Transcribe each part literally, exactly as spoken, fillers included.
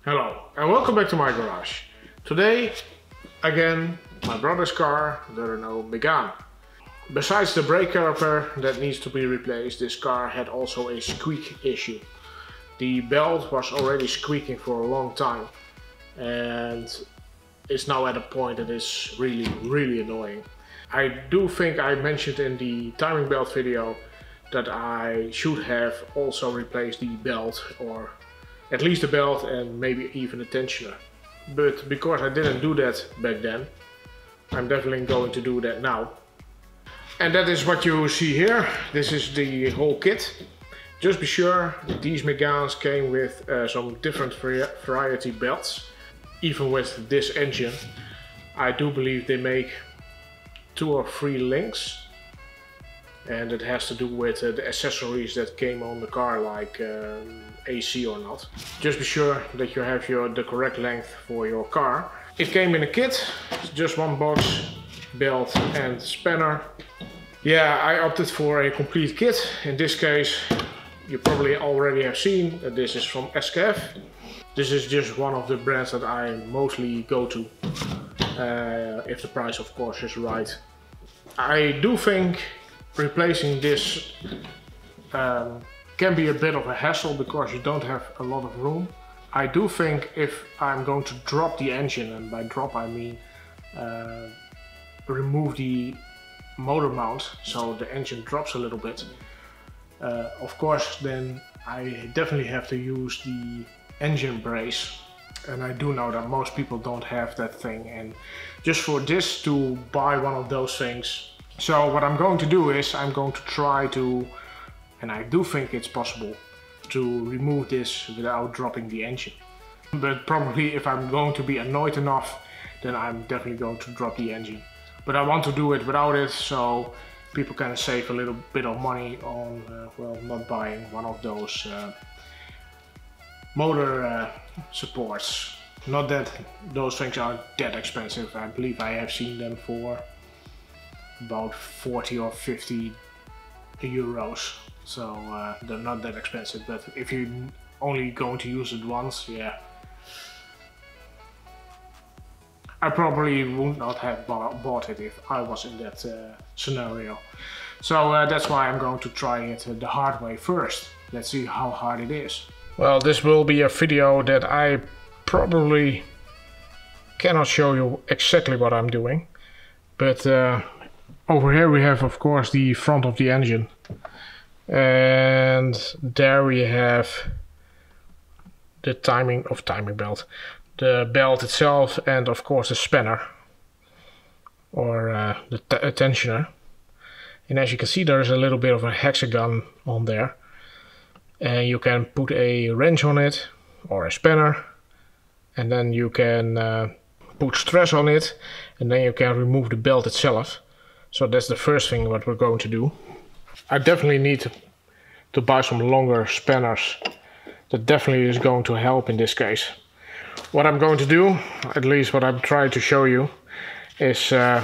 Hello and welcome back to my garage. Today, again, my brother's car, the Renault Megane. Besides the brake caliper that needs to be replaced, this car had also a squeak issue. The belt was already squeaking for a long time and it's now at a point that is really, really annoying. I do think I mentioned in the timing belt video that I should have also replaced the belt, or at least the belt and maybe even the tensioner. But because I didn't do that back then, I'm definitely going to do that now. And that is what you see here. This is the whole kit. Just be sure these Meganes came with uh, some different variety belts. Even with this engine, I do believe they make two or three links. And it has to do with uh, the accessories that came on the car, like um, A C or not. Just be sure that you have your the correct length for your car. It came in a kit, just one box, belt and spanner. Yeah, I opted for a complete kit. In this case, you probably already have seen that this is from S K F. This is just one of the brands that I mostly go to, uh, if the price of course is right. I do think replacing this um, can be a bit of a hassle because you don't have a lot of room. I do think if I'm going to drop the engine, and by drop I mean uh, remove the motor mount so the engine drops a little bit, uh, of course then I definitely have to use the engine brace, and I do know that most people don't have that thing, and just for this to buy one of those things. So what I'm going to do is I'm going to try to, and I do think it's possible, to remove this without dropping the engine. But probably if I'm going to be annoyed enough, then I'm definitely going to drop the engine. But I want to do it without it, so people can save a little bit of money on, uh, well, not buying one of those uh, motor uh, supports. Not that those things are that expensive. I believe I have seen them for about forty or fifty euros, so uh, they're not that expensive. But if you're only going to use it once, yeah, I probably would not have bought it if I was in that uh, scenario. So uh, that's why I'm going to try it the hard way first. Let's see how hard it is. Well, this will be a video that I probably cannot show you exactly what I'm doing, but uh, over here we have of course the front of the engine, and there we have the timing of timing belt, the belt itself, and of course the spanner or uh, the tensioner. And as you can see, there's a little bit of a hexagon on there, and you can put a wrench on it or a spanner, and then you can uh, put stress on it, and then you can remove the belt itself. So that's the first thing what we're going to do. I definitely need to, to buy some longer spanners. That definitely is going to help in this case. What I'm going to do, at least what I'm trying to show you, is uh,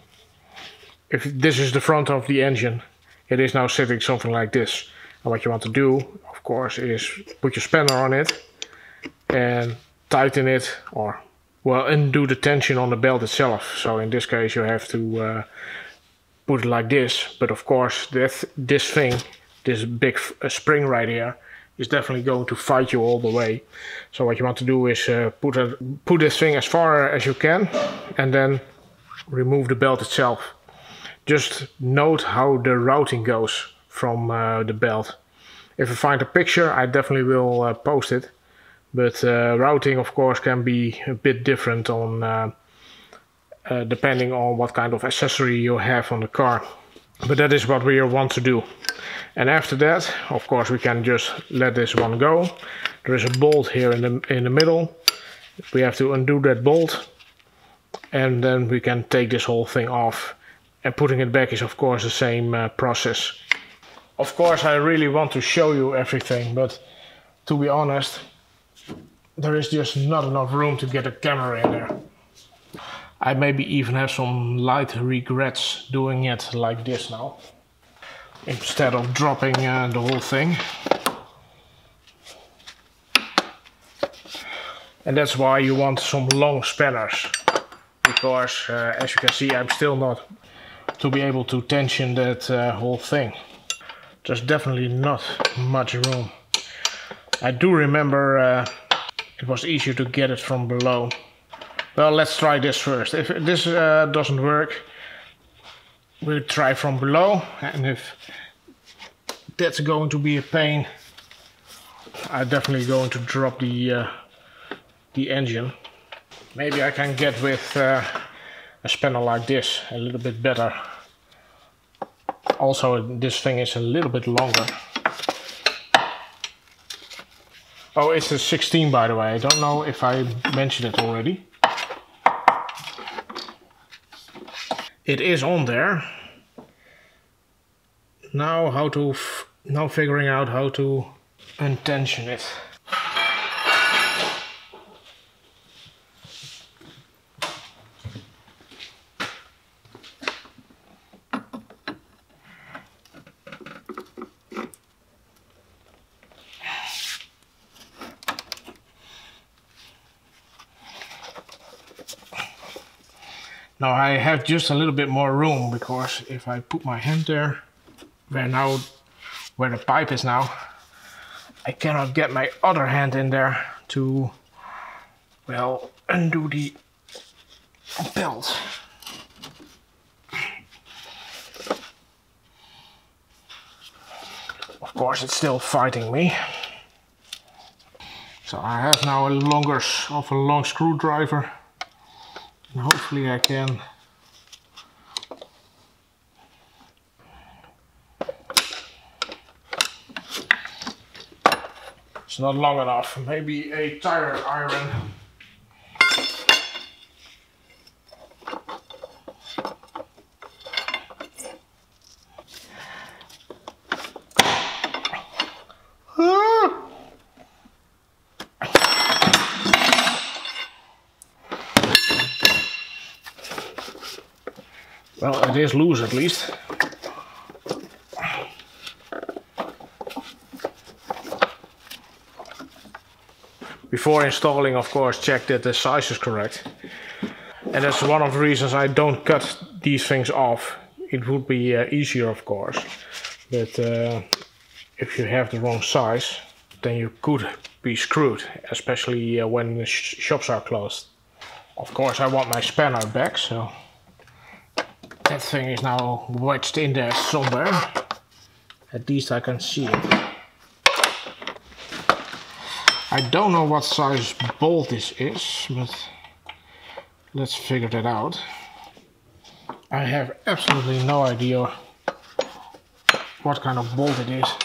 if this is the front of the engine, it is now sitting something like this. And what you want to do, of course, is put your spanner on it and tighten it, or well, undo the tension on the belt itself. So in this case you have to uh, put it like this, but of course that this thing, this big uh, spring right here, is definitely going to fight you all the way. So what you want to do is uh, put a, put this thing as far as you can, and then remove the belt itself. Just note how the routing goes from uh, the belt. If I find a picture, I definitely will uh, post it. But uh, routing of course can be a bit different on uh, uh, depending on what kind of accessory you have on the car. But that is what we want to do. And after that, of course, we can just let this one go. There is a bolt here in the, in the middle. We have to undo that bolt, and then we can take this whole thing off. And putting it back is of course the same uh, process. Of course, I really want to show you everything, but to be honest, there is just not enough room to get a camera in there. I maybe even have some light regrets doing it like this now, instead of dropping uh, the whole thing. And that's why you want some long spanners, because uh, as you can see, I'm still not to be able to tension that uh, whole thing. There's definitely not much room. I do remember uh, it was easier to get it from below. Well, let's try this first. If this uh, doesn't work, we'll try from below, and if that's going to be a pain, I'm definitely going to drop the uh, the engine. Maybe I can get with uh, a spanner like this a little bit better. Also, this thing is a little bit longer. Oh, it's a sixteen, by the way. I don't know if I mentioned it already. It is on there. Now how to f now figuring out how to untension it. Now I have just a little bit more room, because if I put my hand there, where now, where the pipe is now, I cannot get my other hand in there to, well, undo the belt. Of course, it's still fighting me. So I have now a longer, of a long screwdriver. And hopefully I can it's not long enough. Maybe a tire iron. Well, it is loose at least. Before installing, of course, check that the size is correct. And that's one of the reasons I don't cut these things off. It would be uh, easier, of course. But uh, if you have the wrong size, then you could be screwed, especially uh, when the sh shops are closed. Of course, I want my spanner back, so that thing is now wedged in there somewhere. At least I can see it. I don't know what size bolt this is, but let's figure that out. I have absolutely no idea what kind of bolt it is.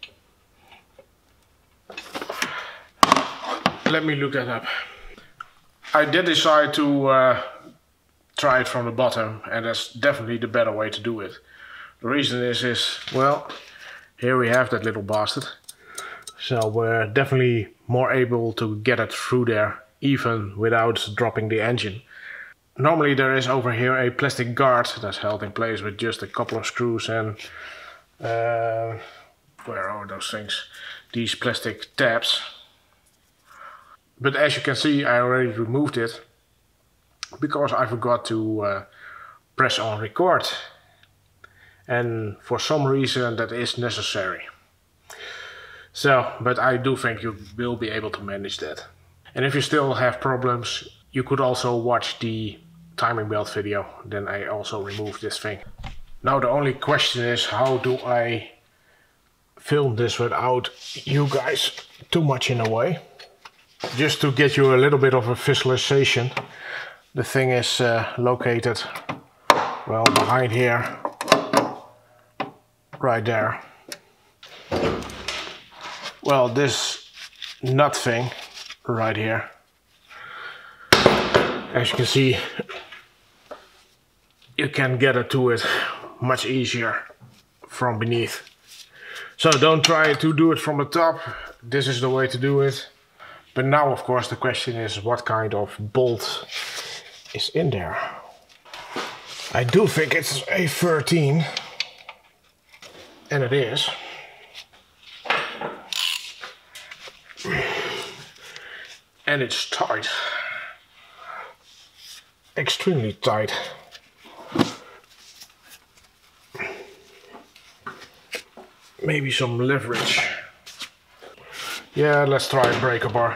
Let me look that up. I did decide to uh, try it from the bottom, and that's definitely the better way to do it. The reason is, is well, here we have that little bastard. So we're definitely more able to get it through there, even without dropping the engine. Normally there is over here a plastic guard that's held in place with just a couple of screws and uh, where are those things? These plastic tabs. But as you can see, I already removed it because I forgot to uh, press on record. And for some reason that is necessary. So, but I do think you will be able to manage that. And if you still have problems, you could also watch the timing belt video. Then I also removed this thing. Now the only question is, how do I film this without you guys too much in the way? Just to get you a little bit of a visualization, the thing is uh, located, well, behind here, right there. Well, this nut thing right here, as you can see, you can get it to it much easier from beneath. So don't try to do it from the top. This is the way to do it. But now, of course, the question is, what kind of bolt is in there? I do think it's a thirteen, and it is. And it's tight. Extremely tight. Maybe some leverage. Yeah, let's try a breaker bar.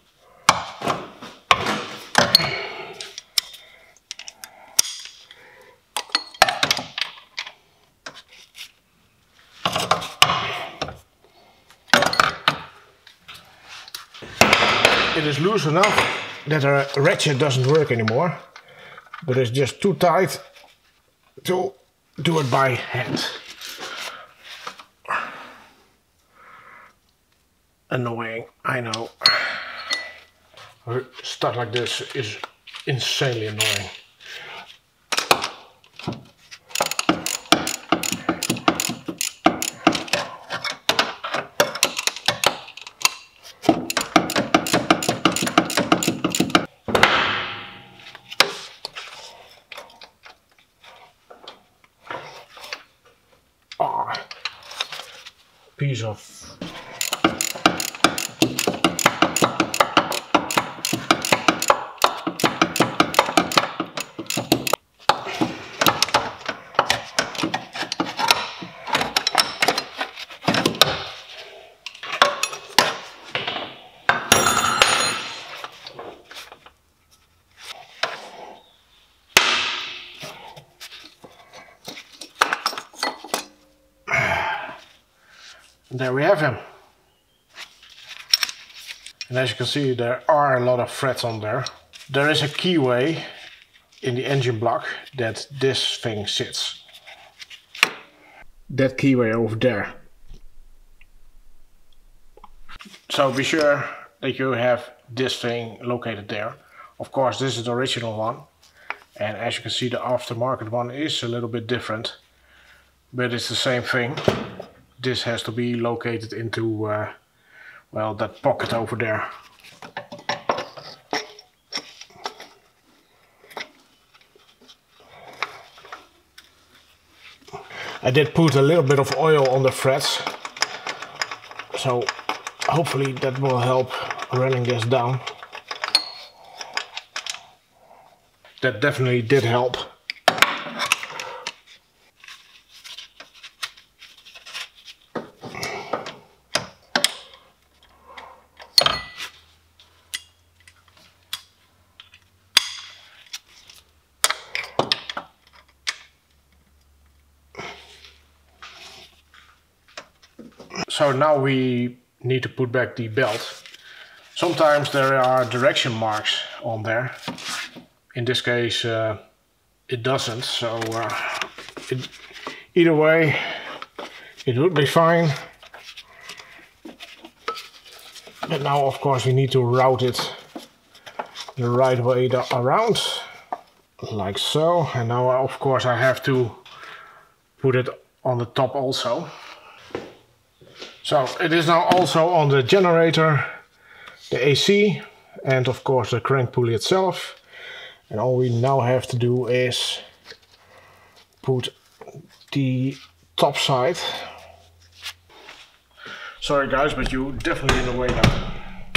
It is loose enough that the ratchet doesn't work anymore, but it's just too tight to do it by hand. Annoying, I know. Stuff like this is insanely annoying. Ah, piece of there we have him. And as you can see, there are a lot of threads on there. There is a keyway in the engine block that this thing sits. That keyway over there. So be sure that you have this thing located there. Of course, this is the original one. And as you can see, the aftermarket one is a little bit different. But it's the same thing. This has to be located into, uh, well, that pocket over there. I did put a little bit of oil on the threads, so hopefully that will help running this down. That definitely did help. So now we need to put back the belt. Sometimes there are direction marks on there. In this case uh, it doesn't, so uh, it, either way it would be fine. But now of course we need to route it the right way around, like so. And now of course I have to put it on the top also. So it is now also on the generator, the A C, and of course the crank pulley itself. And all we now have to do is put the top side. Sorry guys, but you're definitely in the way now.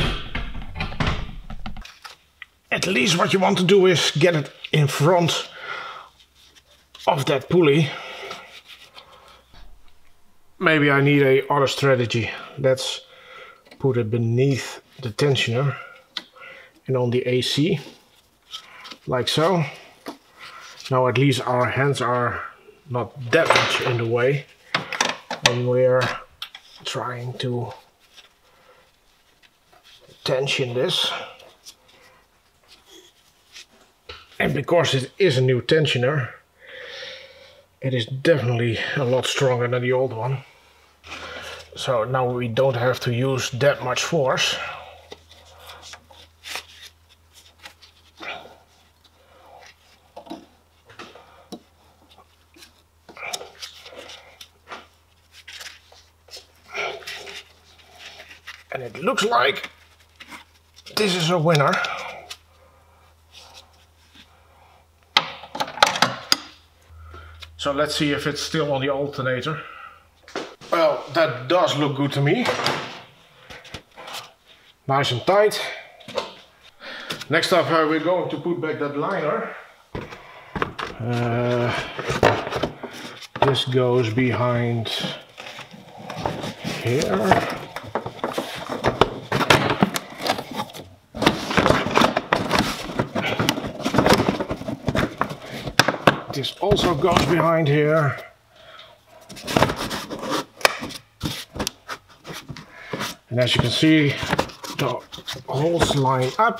At least what you want to do is get it in front of that pulley. Maybe I need a other strategy. Let's put it beneath the tensioner and on the A C, like so. Now at least our hands are not that much in the way when we're trying to tension this. And because it is a new tensioner, it is definitely a lot stronger than the old one. So now we don't have to use that much force. And it looks like this is a winner. So let's see if it's still on the alternator. Well, that does look good to me. Nice and tight. Next up, uh, we're going to put back that liner. Uh, this goes behind here. This also goes behind here. And as you can see, the holes line up.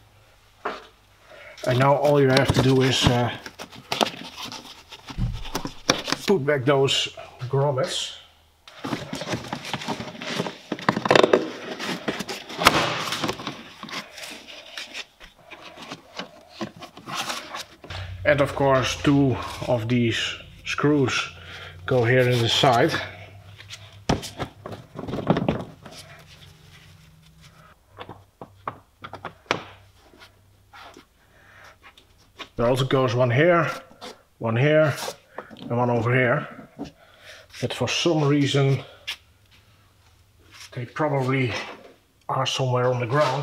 And now all you have to do is uh, put back those grommets. And of course, two of these screws go here in the side. There also goes one here, one here, and one over here. But for some reason, they probably are somewhere on the ground.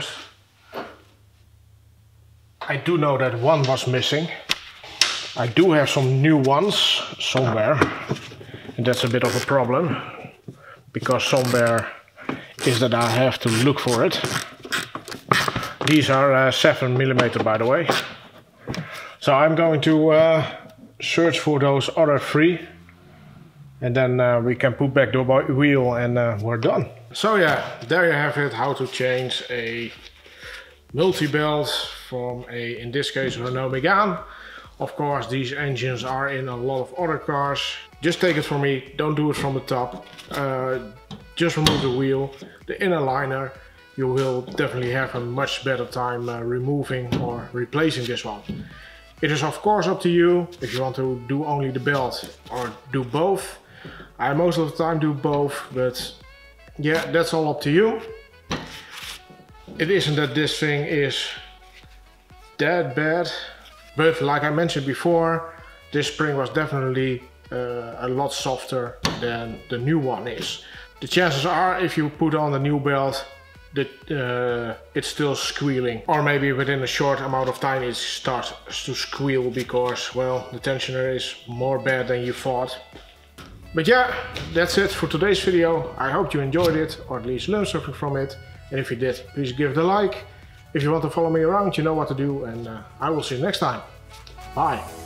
I do know that one was missing. I do have some new ones somewhere, and that's a bit of a problem, because somewhere is that I have to look for it. These are uh, seven millimeter, by the way. So I'm going to uh, search for those other three, and then uh, we can put back the wheel and uh, we're done. So yeah, there you have it, how to change a multi-belt from a, in this case, Renault Megane. Of course, these engines are in a lot of other cars. Just take it from me, don't do it from the top. Uh, just remove the wheel, the inner liner. You will definitely have a much better time uh, removing or replacing this one. It is of course up to you if you want to do only the belt or do both. I most of the time do both, but yeah, that's all up to you. It isn't that this thing is that bad, but like I mentioned before, this spring was definitely uh, a lot softer than the new one is. The chances are, if you put on the new belt, that uh, it's still squealing, or maybe within a short amount of time it starts to squeal because, well, the tensioner is more bad than you thought. But yeah, that's it for today's video. I hope you enjoyed it, or at least learned something from it. And if you did, please give it a like. If you want to follow me around, you know what to do, and uh, I will see you next time. Bye.